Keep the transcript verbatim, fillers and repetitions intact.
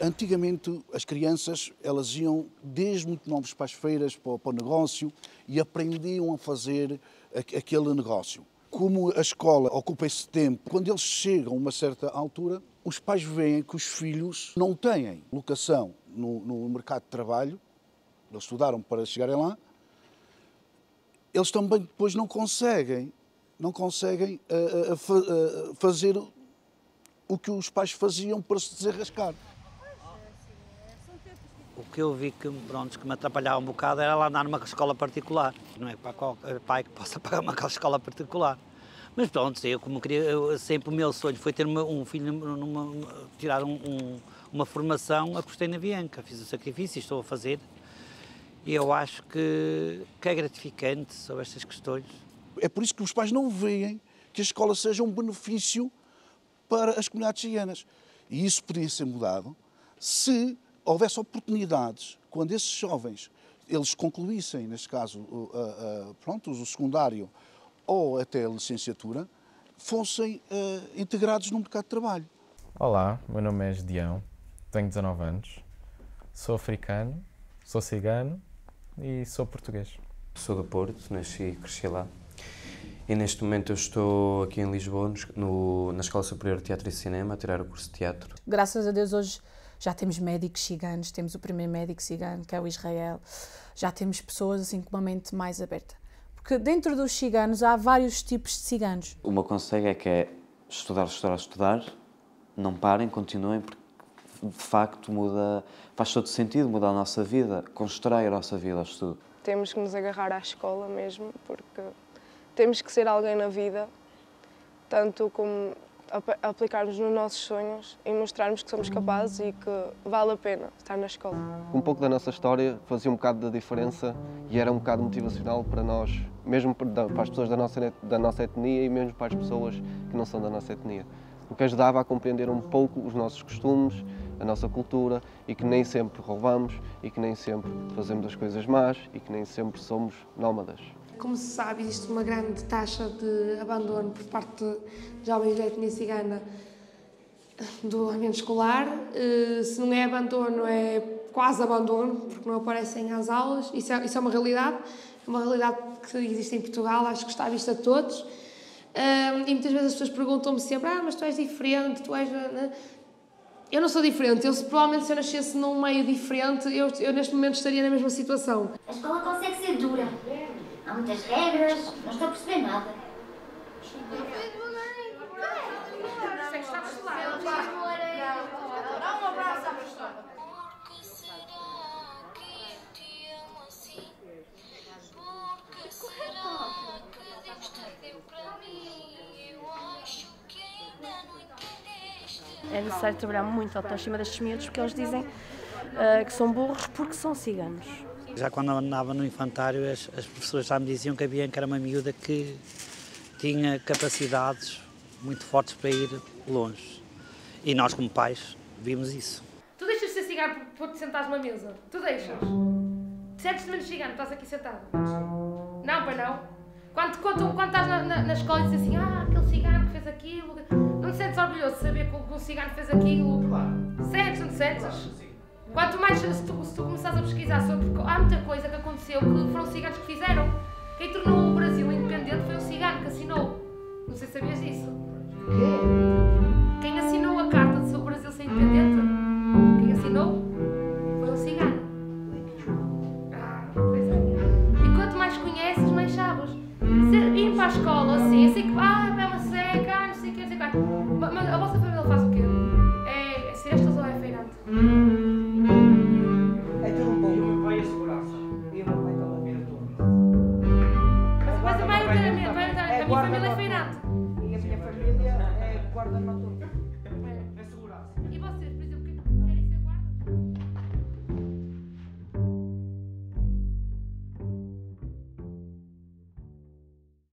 Antigamente, as crianças, elas iam desde muito novos para as feiras, para, para o negócio, e aprendiam a fazer aquele negócio. Como a escola ocupa esse tempo, quando eles chegam a uma certa altura, os pais veem que os filhos não têm locação no, no mercado de trabalho, eles estudaram para chegarem lá, eles também depois não conseguem, não conseguem uh, uh, uh, fazer o que os pais faziam para se desenrascar. O que eu vi que, pronto, que me atrapalhava um bocado era lá andar numa escola particular. Não é para qualquer pai que possa pagar uma escola particular. Mas pronto, eu como queria, eu, sempre o meu sonho foi ter uma, um filho, numa, tirar um, um, uma formação, apostei na Bianca, fiz o sacrifício e estou a fazer. E eu acho que, que é gratificante sobre estas questões. É por isso que os pais não veem que a escola seja um benefício para as comunidades ciganas. E isso poderia ser mudado se houvesse oportunidades, quando esses jovens eles concluíssem, neste caso, uh, uh, pronto, o secundário ou até a licenciatura, fossem uh, integrados no mercado de trabalho. Olá, meu nome é Gedeão, tenho dezanove anos, sou africano, sou cigano e sou português. Sou do Porto, nasci e cresci lá. E neste momento eu estou aqui em Lisboa, no, na Escola Superior de Teatro e Cinema, a tirar o curso de teatro. Graças a Deus hoje já temos médicos ciganos, temos o primeiro médico cigano, que é o Israel, já temos pessoas assim com uma mente mais aberta. Porque dentro dos ciganos há vários tipos de ciganos. O meu conselho é que é estudar, estudar, estudar, não parem, continuem, porque de facto muda, faz todo sentido, muda a nossa vida, constrói a nossa vida ao estudo. Temos que nos agarrar à escola mesmo, porque temos que ser alguém na vida, tanto como aplicarmos nos nossos sonhos e mostrarmos que somos capazes e que vale a pena estar na escola. Um pouco da nossa história fazia um bocado da diferença e era um bocado motivacional para nós, mesmo para as pessoas da nossa, da nossa etnia e mesmo para as pessoas que não são da nossa etnia. O que ajudava a compreender um pouco os nossos costumes, a nossa cultura e que nem sempre roubamos e que nem sempre fazemos as coisas más e que nem sempre somos nómadas. Como se sabe, existe uma grande taxa de abandono por parte de jovens da etnia cigana do ambiente escolar. Se não é abandono, é quase abandono, porque não aparecem às aulas. Isso é, isso é uma realidade, é uma realidade que existe em Portugal, acho que está à vista de todos. E muitas vezes as pessoas perguntam-me sempre, ah, mas tu és diferente, tu és... Eu não sou diferente, eu, provavelmente se eu nascesse num meio diferente, eu, eu neste momento estaria na mesma situação. A escola consegue ser dura. Há muitas regras, não estou a perceber nada. Dá um abraço à professora. Porque será que eu te amo assim? Porque será que Deus te deu para mim? Eu acho que ainda não entendeste. É necessário trabalhar muito a autoestima destes miúdos porque eles dizem uh, que são burros porque são ciganos. Já quando andava no infantário, as, as professoras já me diziam que a Bianca era uma miúda que tinha capacidades muito fortes para ir longe. E nós, como pais, vimos isso. Tu deixas de ser cigano por te sentares numa mesa? Tu deixas? Sentes-te menos cigano, estás aqui sentado? Não, pai, não. Quando, quando, quando estás na, na, na escola e dizes assim, ah, aquele cigano que fez aquilo, não te sentes orgulhoso de saber que o, que o cigano fez aquilo? Sentes, não te sentes? Quanto mais, se tu, se tu começares a pesquisar sobre... Há muita coisa que aconteceu que foram ciganos que fizeram. Quem tornou o Brasil independente foi o cigano que assinou. Não sei se sabias disso. Quem assinou a carta de o Brasil ser independente? Quem assinou? Foi um cigano. Ah, pois é. E quanto mais conheces, mais sabes. Ir para a escola assim, eu sei que... Ah, é uma seca, não sei o que, não sei o que. Mas a vossa família faz o quê? É, é cestas ou é feirante? A minha família é feirante. E a minha família é guarda noturna. É segurança. E vocês, por exemplo?